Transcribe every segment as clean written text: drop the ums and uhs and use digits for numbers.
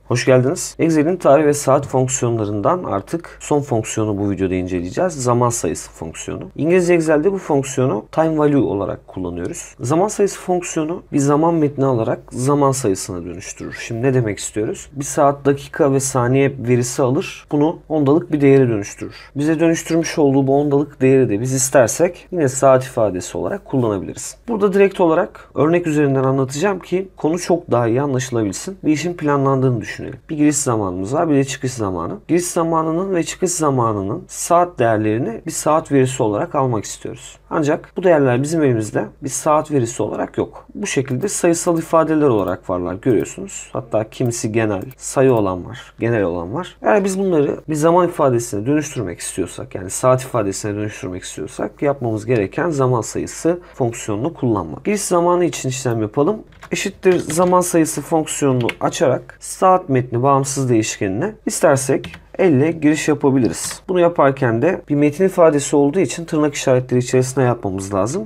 Hoş geldiniz. Excel'in tarih ve saat fonksiyonlarından artık son fonksiyonu bu videoda inceleyeceğiz. Zaman sayısı fonksiyonu. İngilizce Excel'de bu fonksiyonu time value olarak kullanıyoruz. Zaman sayısı fonksiyonu bir zaman metni alarak zaman sayısına dönüştürür. Şimdi ne demek istiyoruz? Bir saat, dakika ve saniye verisi alır. Bunu ondalık bir değere dönüştürür. Bize dönüştürmüş olduğu bu ondalık değeri de biz istersek yine saat ifadesi olarak kullanabiliriz. Burada direkt olarak örnek üzerinden anlatacağım ki konu çok daha iyi anlaşılabilsin. Bir işin planlandığını düşünelim. Bir giriş zamanımız var, bir de çıkış zamanı. Giriş zamanının ve çıkış zamanının saat değerlerini bir saat verisi olarak almak istiyoruz. Ancak bu değerler bizim elimizde bir saat verisi olarak yok. Bu şekilde sayısal ifadeler olarak varlar, görüyorsunuz. Hatta kimisi genel, sayı olan var, genel olan var. Eğer biz bunları bir zaman ifadesine dönüştürmek istiyorsak, yani saat ifadesine dönüştürmek istiyorsak yapmamız gereken zaman sayısı fonksiyonunu kullanmak. Giriş zamanı için işlem yapalım. Eşittir zaman sayısı fonksiyonunu açarak saat metni bağımsız değişkenine istersek elle giriş yapabiliriz. Bunu yaparken de bir metin ifadesi olduğu için tırnak işaretleri içerisinde yapmamız lazım.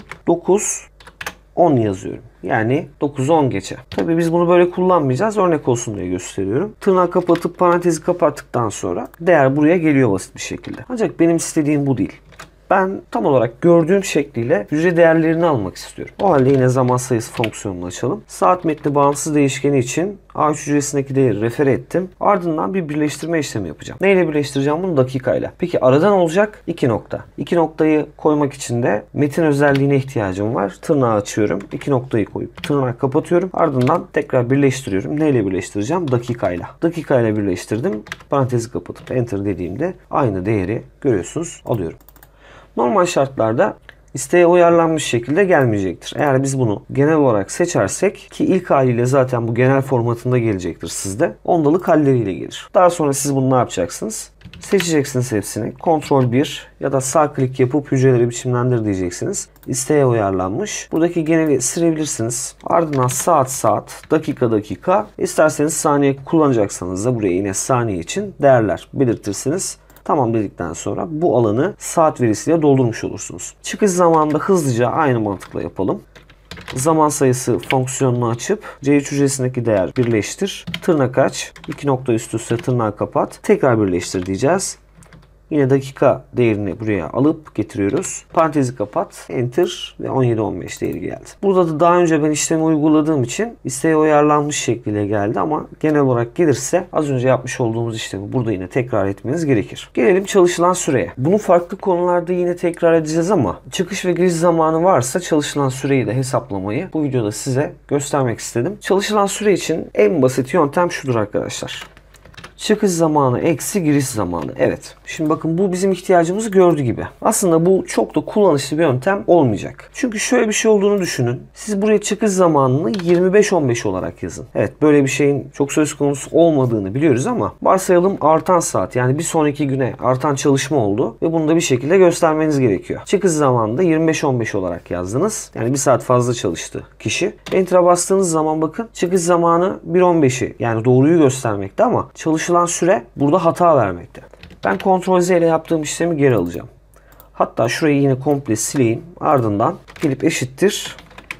9-10 yazıyorum. Yani 9-10 geçe. Tabii biz bunu böyle kullanmayacağız. Örnek olsun diye gösteriyorum. Tırnağı kapatıp parantezi kapattıktan sonra değer buraya geliyor basit bir şekilde. Ancak benim istediğim bu değil. Ben tam olarak gördüğüm şekliyle hücre değerlerini almak istiyorum. O halde yine zaman sayısı fonksiyonunu açalım. Saat metni bağımsız değişkeni için A3 hücresindeki değeri refere ettim. Ardından bir birleştirme işlemi yapacağım. Neyle birleştireceğim bunu? Dakikayla. Peki aradan olacak 2 nokta. 2 noktayı koymak için de metin özelliğine ihtiyacım var. Tırnağı açıyorum. 2 noktayı koyup tırnağı kapatıyorum. Ardından tekrar birleştiriyorum. Neyle birleştireceğim? Dakikayla. Dakikayla birleştirdim. Parantezi kapatıp enter dediğimde aynı değeri görüyorsunuz alıyorum. Normal şartlarda isteğe uyarlanmış şekilde gelmeyecektir. Eğer biz bunu genel olarak seçersek ki ilk haliyle zaten bu genel formatında gelecektir sizde. Ondalık halleriyle gelir. Daha sonra siz bunu ne yapacaksınız? Seçeceksiniz hepsini. Ctrl 1 ya da sağ klik yapıp hücreleri biçimlendir diyeceksiniz. İsteğe uyarlanmış. Buradaki geneli silebilirsiniz. Ardından saat, dakika. İsterseniz saniye kullanacaksanız da buraya yine saniye için değerler belirtirsiniz. Tamam dedikten sonra bu alanı saat verisiyle doldurmuş olursunuz. Çıkış zamanında hızlıca aynı mantıkla yapalım. Zaman sayısı fonksiyonunu açıp C3 hücresindeki değer birleştir. Tırnak aç. 2 nokta üst üste tırnağı kapat. Tekrar birleştir diyeceğiz. Yine dakika değerini buraya alıp getiriyoruz. Parantezi kapat. Enter ve 17-15 değeri geldi. Burada da daha önce ben işlemi uyguladığım için isteğe uyarlanmış şekliyle geldi ama genel olarak gelirse az önce yapmış olduğumuz işlemi burada yine tekrar etmeniz gerekir. Gelelim çalışılan süreye. Bunu farklı konularda yine tekrar edeceğiz ama çıkış ve giriş zamanı varsa çalışılan süreyi de hesaplamayı bu videoda size göstermek istedim. Çalışılan süre için en basit yöntem şudur arkadaşlar. Çıkış zamanı eksi giriş zamanı. Evet. Şimdi bakın bu bizim ihtiyacımızı gördü gibi. Aslında bu çok da kullanışlı bir yöntem olmayacak. Çünkü şöyle bir şey olduğunu düşünün. Siz buraya çıkış zamanını 25-15 olarak yazın. Evet, böyle bir şeyin çok söz konusu olmadığını biliyoruz ama varsayalım artan saat, yani bir sonraki güne artan çalışma oldu ve bunu da bir şekilde göstermeniz gerekiyor. Çıkış zamanında 25-15 olarak yazdınız. Yani bir saat fazla çalıştı kişi. Enter'a bastığınız zaman bakın çıkış zamanı 1.15'i, yani doğruyu göstermekte ama çalışılan süre burada hata vermekte. Ben Ctrl Z ile yaptığım işlemi geri alacağım. Hatta şurayı yine komple sileyim. Ardından gelip eşittir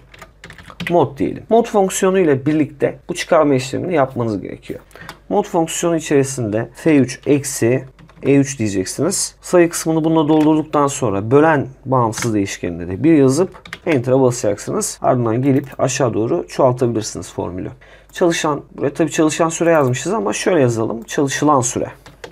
mod diyelim. Mod fonksiyonu ile birlikte bu çıkarma işlemini yapmanız gerekiyor. Mod fonksiyonu içerisinde F3 eksi E3 diyeceksiniz. Sayı kısmını bununla doldurduktan sonra bölen bağımsız değişkenine de 1 yazıp Enter'a basacaksınız. Ardından gelip aşağı doğru çoğaltabilirsiniz formülü. Buraya tabii çalışan süre yazmışız ama şöyle yazalım. Çalışılan süre.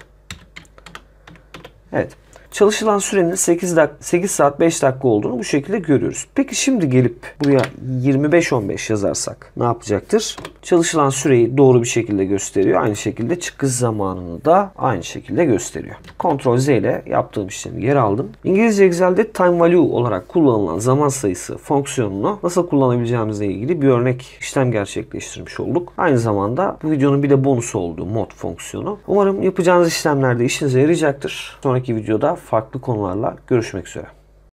Evet. Çalışılan sürenin 8 saat 5 dakika olduğunu bu şekilde görüyoruz. Peki şimdi gelip buraya 25-15 yazarsak ne yapacaktır? Çalışılan süreyi doğru bir şekilde gösteriyor. Aynı şekilde çıkış zamanını da aynı şekilde gösteriyor. Ctrl Z ile yaptığım işlemi geri aldım. İngilizce Excel'de time value olarak kullanılan zaman sayısı fonksiyonunu nasıl kullanabileceğimizle ilgili bir örnek işlem gerçekleştirmiş olduk. Aynı zamanda bu videonun bir de bonusu olduğu mod fonksiyonu. Umarım yapacağınız işlemlerde işinize yarayacaktır. Sonraki videoda farklı konularla görüşmek üzere.